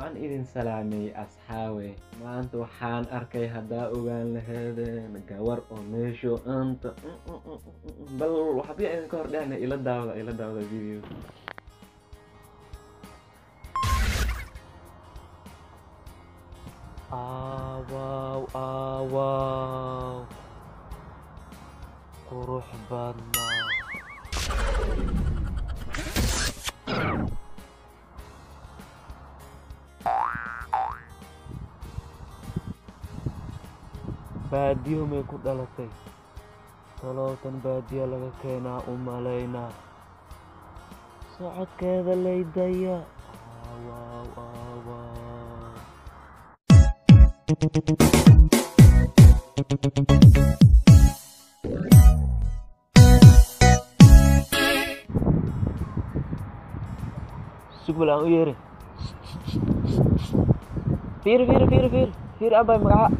waan idin salaamay asxaawe maanta waxaan arkay hadaa ogaan lahaydeen gawar oo meesho anta bal waxba idin ka hor dhacna ila daawada video wow qurux badnaa baadiyo may ku dhalatay talootan baadiyo laga keenaa u malaynaa socodkeeda laydaya sugul aan u yeeri fiir abay magaca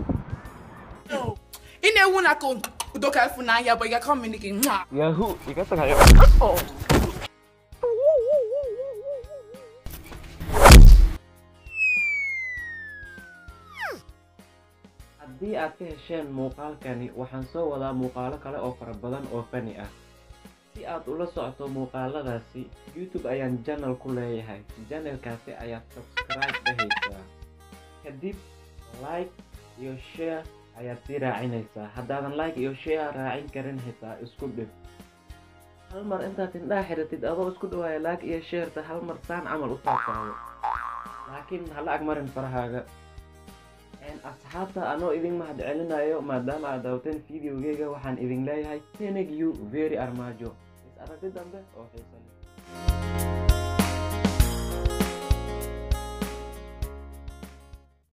ine wuna ko doka funa ya boy ga communicate yahoo iga tagayo haddii aad ka hesheen muuqaalkani waxaan soo wadaa muuqaalo kale oo fara badan oo fani ah si aad ula socoto muuqaaladaasi YouTube ayaan channel ku leeyahay channelkaasi ayaad subscribe dhahaysaa kadib like iyo share ayaad sii raacinaysaa haddaadan like iyo share raacin karin xitaa isku dhib hal mar intaad indhaha xiratid adoo isku dhawaaya like iyo shareta hal mar saan camal u taabtaado laakiin hala agmarin farahaaga asxaabta anoo idin mahad celinayo maadaama aad daawateen videogeyga waxaan idin leeyahay thank you very armaajo is aragti dambe oo xiiso leh